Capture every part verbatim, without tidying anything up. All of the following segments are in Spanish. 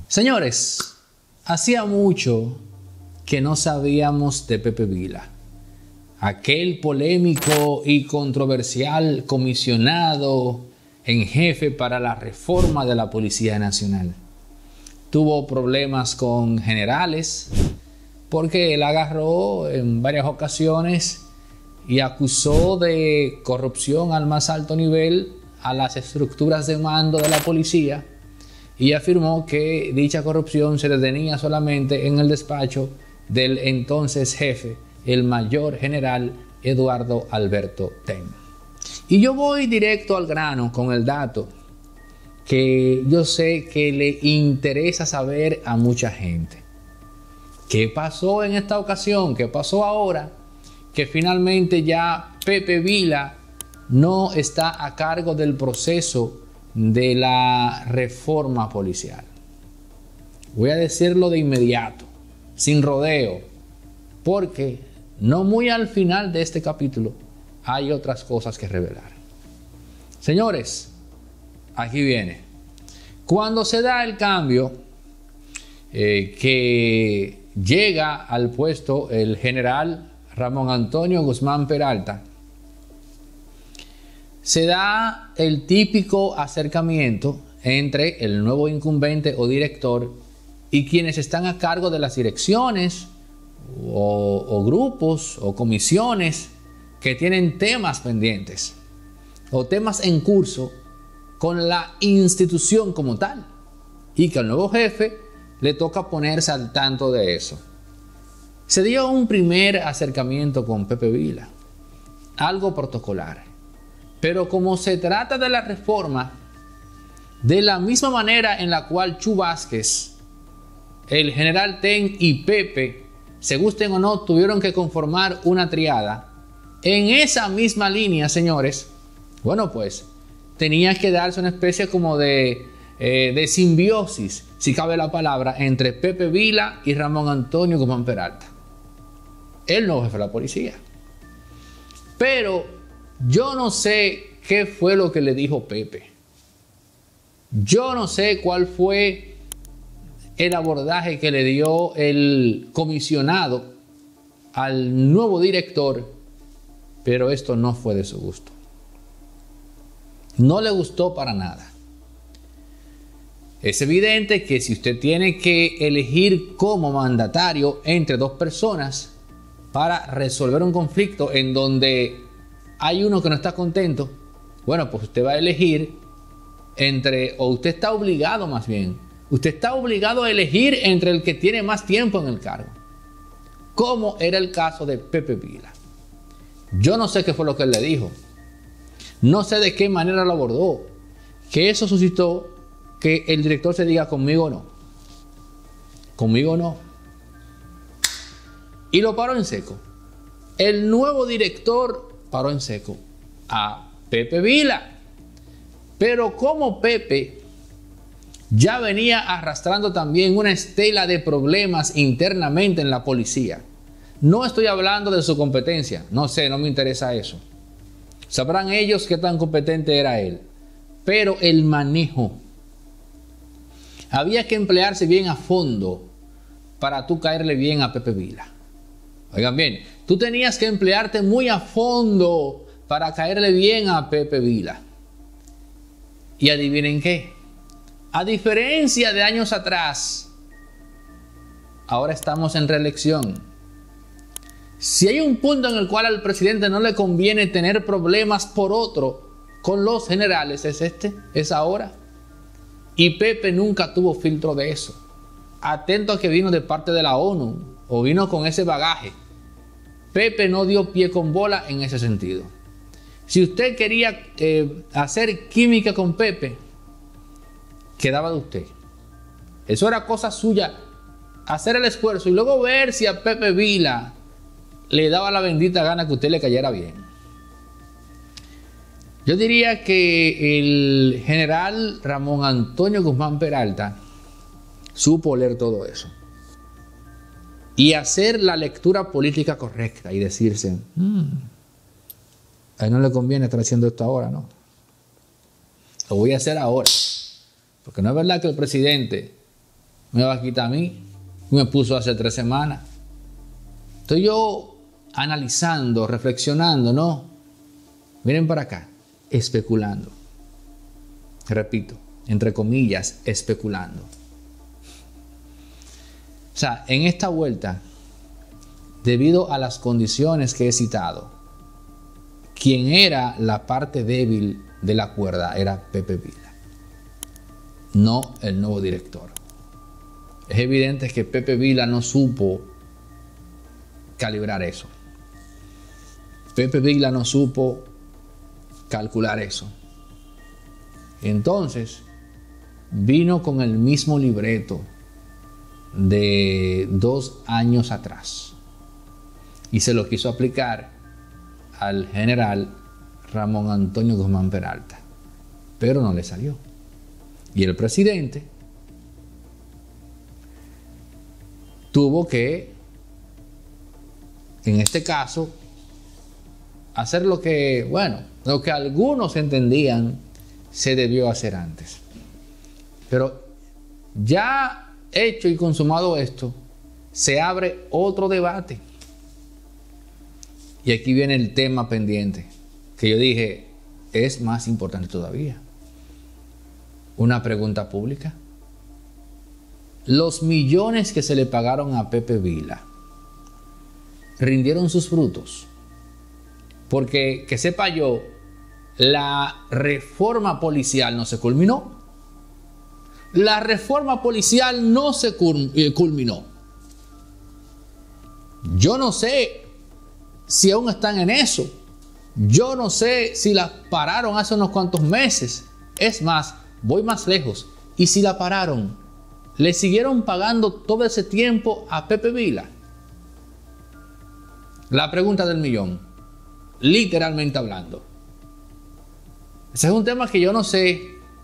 Señores, hacía mucho que no sabíamos de Pepe Vila, aquel polémico y controversial comisionado en jefe para la reforma de la Policía Nacional. Tuvo problemas con generales porque él agarró en varias ocasiones y acusó de corrupción al más alto nivel a las estructuras de mando de la policía y afirmó que dicha corrupción se detenía solamente en el despacho del entonces jefe, el mayor general Eduardo Alberto Ten. Y yo voy directo al grano con el dato que yo sé que le interesa saber a mucha gente. ¿Qué pasó en esta ocasión? ¿Qué pasó ahora? Que finalmente ya Pepe Vila no está a cargo del proceso de la reforma policial. Voy a decirlo de inmediato, sin rodeo, porque no muy al final de este capítulo hay otras cosas que revelar. Señores, aquí viene. Cuando se da el cambio, eh, que llega al puesto el general Ramón Antonio Guzmán Peralta, se da el típico acercamiento entre el nuevo incumbente o director y quienes están a cargo de las direcciones o, o grupos o comisiones que tienen temas pendientes o temas en curso con la institución como tal, y que al nuevo jefe le toca ponerse al tanto de eso. Se dio un primer acercamiento con Pepe Vila, algo protocolar, pero como se trata de la reforma, de la misma manera en la cual Chu Vázquez, el general Ten y Pepe, se gusten o no, tuvieron que conformar una triada, en esa misma línea, señores, bueno, pues tenía que darse una especie como de, eh, de simbiosis, si cabe la palabra, entre Pepe Vila y Ramón Antonio Guzmán Peralta, el nuevo jefe de la policía. Pero yo no sé qué fue lo que le dijo Pepe. Yo no sé cuál fue el abordaje que le dio el comisionado al nuevo director, pero esto no fue de su gusto. No le gustó para nada. Es evidente que si usted tiene que elegir como mandatario entre dos personas para resolver un conflicto en donde hay uno que no está contento, bueno, pues usted va a elegir entre, o usted está obligado más bien, usted está obligado a elegir entre el que tiene más tiempo en el cargo, como era el caso de Pepe Vila. Yo no sé qué fue lo que él le dijo, no sé de qué manera lo abordó, que eso suscitó que el director se diga conmigo no, conmigo no, y lo paró en seco. El nuevo director paró en seco a Pepe Vila, pero como Pepe ya venía arrastrando también una estela de problemas internamente en la policía, no estoy hablando de su competencia, no sé, no me interesa eso, sabrán ellos qué tan competente era él, pero el manejo, había que emplearse bien a fondo para tú caerle bien a Pepe Vila. Oigan bien, tú tenías que emplearte muy a fondo para caerle bien a Pepe Vila. Y adivinen qué, a diferencia de años atrás, ahora estamos en reelección. Si hay un punto en el cual al presidente no le conviene tener problemas por otro con los generales, es este, es ahora. Y Pepe nunca tuvo filtro de eso. Atento a que vino de parte de la ONU o vino con ese bagaje. Pepe no dio pie con bola en ese sentido. Si usted quería eh, hacer química con Pepe, quedaba de usted. Eso era cosa suya, hacer el esfuerzo y luego ver si a Pepe Vila le daba la bendita gana que usted le cayera bien. Yo diría que el general Ramón Antonio Guzmán Peralta supo leer todo eso y hacer la lectura política correcta y decirse, hmm, a él no le conviene estar haciendo esto ahora, ¿no? Lo voy a hacer ahora, porque no es verdad que el presidente me va a quitar a mí. Me puso hace tres semanas. Estoy yo analizando, reflexionando, ¿no? Miren para acá, especulando. Repito, entre comillas, especulando. O sea, en esta vuelta, debido a las condiciones que he citado, quien era la parte débil de la cuerda era Pepe Vila, no el nuevo director. Es evidente que Pepe Vila no supo calibrar eso. Pepe Vila no supo calcular eso. Entonces, vino con el mismo libreto de dos años atrás y se lo quiso aplicar al general Ramón Antonio Guzmán Peralta, pero no le salió. Y el presidente tuvo que, en este caso, hacer lo que, bueno, lo que algunos entendían se debió hacer antes. Pero ya hecho y consumado esto, se abre otro debate. Y aquí viene el tema pendiente, que yo dije, es más importante todavía. Una pregunta pública. Los millones que se le pagaron a Pepe Vila rindieron sus frutos. Porque, que sepa yo, la reforma policial no se culminó. La reforma policial no se culminó. Yo no sé si aún están en eso. Yo no sé si la pararon hace unos cuantos meses. Es más, voy más lejos. Y si la pararon, ¿le siguieron pagando todo ese tiempo a Pepe Vila? La pregunta del millón, literalmente hablando. Ese es un tema que yo no sé,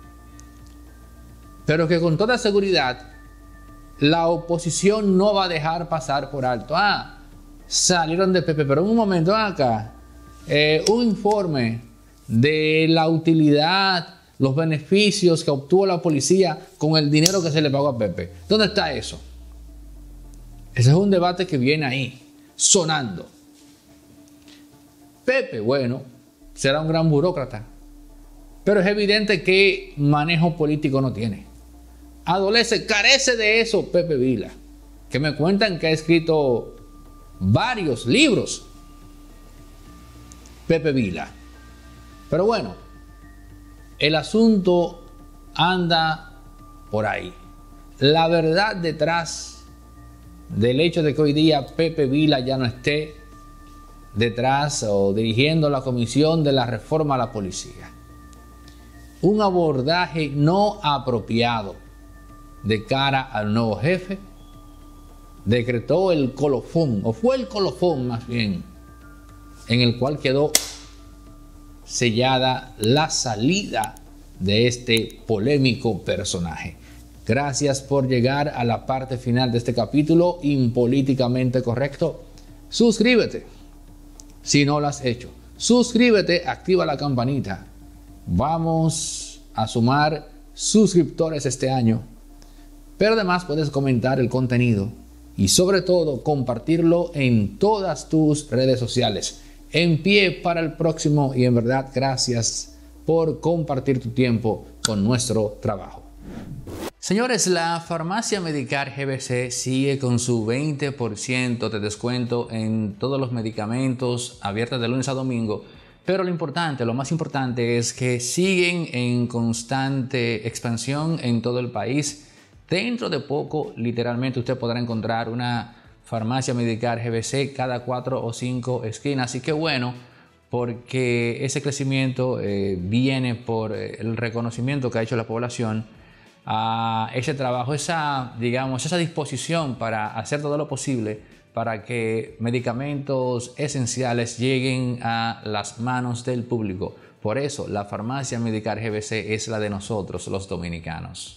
pero que con toda seguridad la oposición no va a dejar pasar por alto. Ah, salieron de Pepe, pero en un momento acá, eh, un informe de la utilidad, los beneficios que obtuvo la policía con el dinero que se le pagó a Pepe. ¿Dónde está eso? Ese es un debate que viene ahí, sonando. Pepe, bueno, será un gran burócrata, pero es evidente que manejo político no tiene. Adolece, carece de eso Pepe Vila, que me cuentan que ha escrito varios libros. Pepe Vila. Pero bueno, el asunto anda por ahí. La verdad detrás del hecho de que hoy día Pepe Vila ya no esté detrás o dirigiendo la comisión de la reforma a la policía. Un abordaje no apropiado de cara al nuevo jefe decretó el colofón, o fue el colofón más bien, en el cual quedó sellada la salida de este polémico personaje. Gracias por llegar a la parte final de este capítulo impolíticamente correcto. Suscríbete si no lo has hecho. Suscríbete, activa la campanita. Vamos a sumar suscriptores este año. Pero además puedes comentar el contenido y sobre todo compartirlo en todas tus redes sociales. En pie para el próximo y en verdad gracias por compartir tu tiempo con nuestro trabajo. Señores, la farmacia Medicar G B C sigue con su veinte por ciento de descuento en todos los medicamentos, abierta de lunes a domingo. Pero lo importante, lo más importante es que siguen en constante expansión en todo el país. Dentro de poco, literalmente, usted podrá encontrar una farmacia Medicar G B C cada cuatro o cinco esquinas. Así que bueno, porque ese crecimiento eh, viene por el reconocimiento que ha hecho la población a ese trabajo, esa, digamos, esa disposición para hacer todo lo posible para que medicamentos esenciales lleguen a las manos del público. Por eso, la farmacia Medicar G B C es la de nosotros, los dominicanos.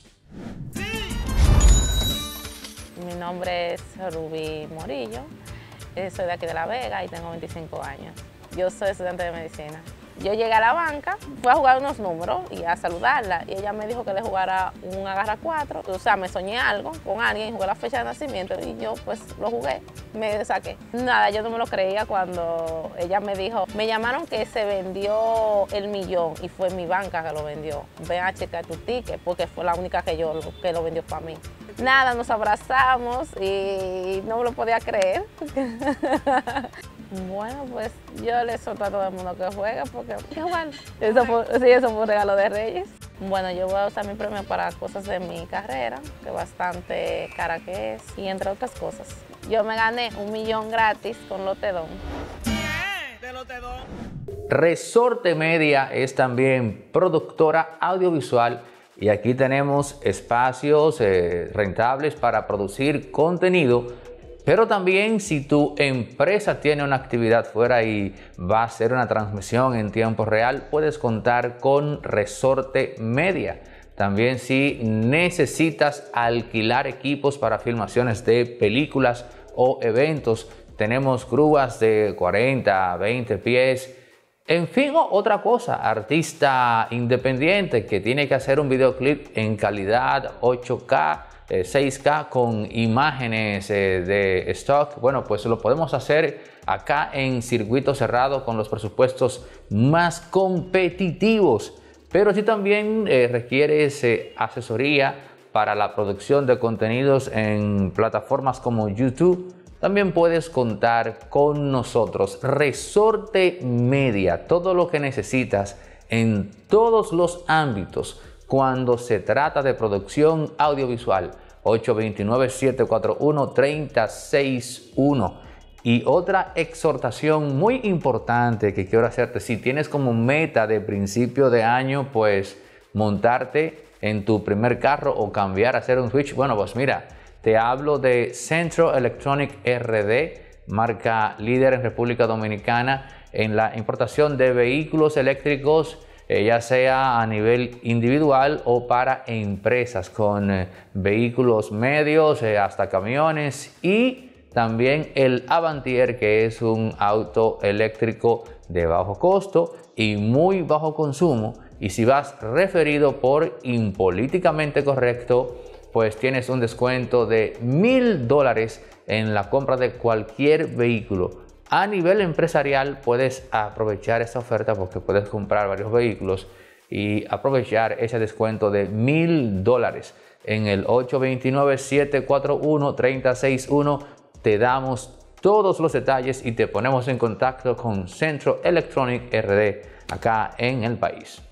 Mi nombre es Rubí Morillo, soy de aquí de La Vega y tengo veinticinco años. Yo soy estudiante de medicina. Yo llegué a la banca, fui a jugar unos números y a saludarla. Y ella me dijo que le jugara un agarra cuatro. O sea, me soñé algo con alguien, jugué la fecha de nacimiento y yo pues lo jugué, me saqué. Nada, yo no me lo creía cuando ella me dijo, me llamaron que se vendió el millón y fue mi banca que lo vendió. Ven a checar tu ticket porque fue la única que yo que lo vendió para mí. Nada, nos abrazamos y no me lo podía creer. Bueno, pues yo le exhorto a todo el mundo que juegue porque hay que jugar. Eso fue, sí, eso fue un regalo de Reyes. Bueno, yo voy a usar mi premio para cosas de mi carrera, que bastante cara que es, y entre otras cosas. Yo me gané un millón gratis con Lotedom. De Lotedom. Resorte Media es también productora audiovisual y aquí tenemos espacios eh, rentables para producir contenido. Pero también si tu empresa tiene una actividad fuera y va a hacer una transmisión en tiempo real, puedes contar con Resorte Media. También si necesitas alquilar equipos para filmaciones de películas o eventos, tenemos grúas de cuarenta, veinte pies. En fin, otra cosa, artista independiente que tiene que hacer un videoclip en calidad ocho K, seis K con imágenes eh, de stock, bueno, pues lo podemos hacer acá en circuito cerrado con los presupuestos más competitivos. Pero si también eh, requieres eh, asesoría para la producción de contenidos en plataformas como YouTube, también puedes contar con nosotros. Resorte Media, todo lo que necesitas en todos los ámbitos cuando se trata de producción audiovisual. ocho dos nueve, siete cuatro uno, tres cero seis uno. Y otra exhortación muy importante que quiero hacerte, si tienes como meta de principio de año, pues montarte en tu primer carro o cambiar a hacer un switch, bueno, pues mira, te hablo de Centro Electronic R D, marca líder en República Dominicana en la importación de vehículos eléctricos, Eh, ya sea a nivel individual o para empresas con eh, vehículos medios eh, hasta camiones, y también el Avantier, que es un auto eléctrico de bajo costo y muy bajo consumo, y si vas referido por Impolíticamente Correcto, pues tienes un descuento de mil dólares en la compra de cualquier vehículo. A nivel empresarial puedes aprovechar esta oferta porque puedes comprar varios vehículos y aprovechar ese descuento de mil dólares. En el ocho dos nueve, siete cuatro uno, tres cero seis uno te damos todos los detalles y te ponemos en contacto con Centro Electronic R D acá en el país.